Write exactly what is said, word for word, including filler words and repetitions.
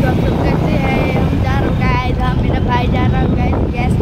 आप सब कैसे हैं? हम जा रहे हैं गाइस, हाँ मेरा भाई जा रहा है गाइस गैस